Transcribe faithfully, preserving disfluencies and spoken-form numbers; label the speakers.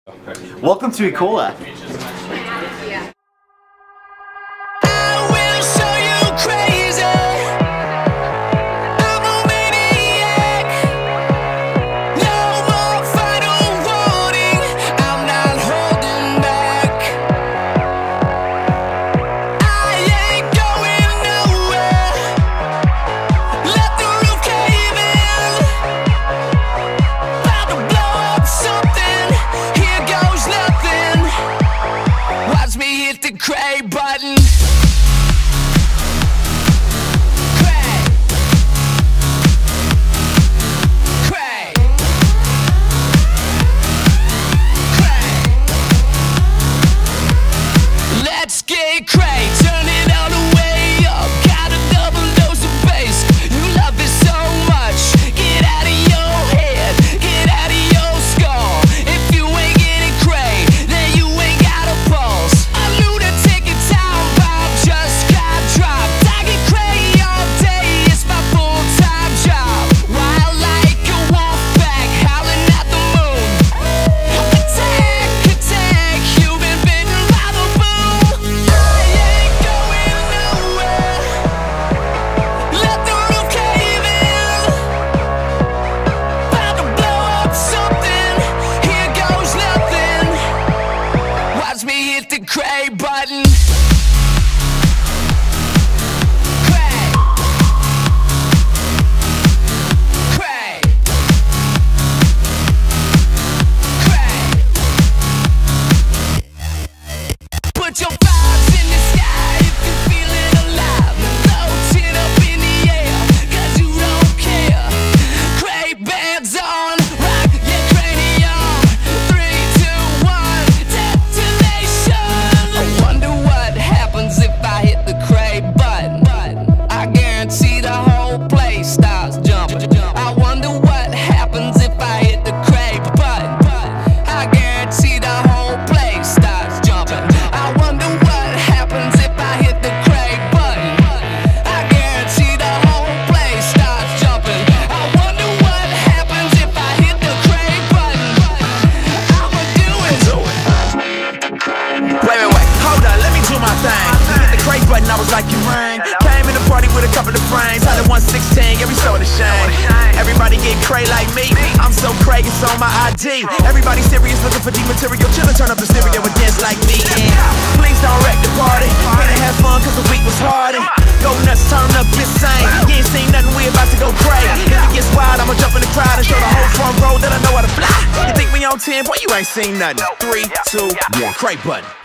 Speaker 1: Welcome to Ecola.
Speaker 2: Hit the cray button. Cray. Cray. Cray. Let's get cray. Turn it all the way up. Got a double dose of bass. You love it so much. Get out of your head. Get out of your skull. If you ain't getting cray, then you ain't got a pulse. Hit the cray button. Cray. Cray. Cray. Put your vibes in the sky if you're feeling alive. Float it up in the air, cause you don't care. Cray bands on, rock your cranium. Three, two, one, detonation. I wonder what happens if I hit the cray button. I guarantee the whole place starts jumping. I wonder what happens if I hit the cray button. I guarantee the whole place starts jumping. I wonder what happens if I hit the cray button. I guarantee the whole place starts jumping. I wonder what happens if I hit the cray button. I'ma do it.
Speaker 3: Wait, wait, wait, hold on, let me do my thing. Hit the cray button, I was like, you rang. Came in the party with a couple of frames. Had a one sixteen, yeah, we so ashamed. Everybody get cray like me. I'm so cray, it's on my I D. Everybody serious, looking for deep material. Chillin', turn up the stereo and dance like me. And please don't wreck the party. Can't have fun cause the week was hard. And go nuts, turn up this same. You ain't seen nothing, we about to go cray. If it gets wild, I'ma jump in the crowd and show the whole front row that I know how to fly. You think we on ten, boy, you ain't seen nothing. Three, two, one, cray button.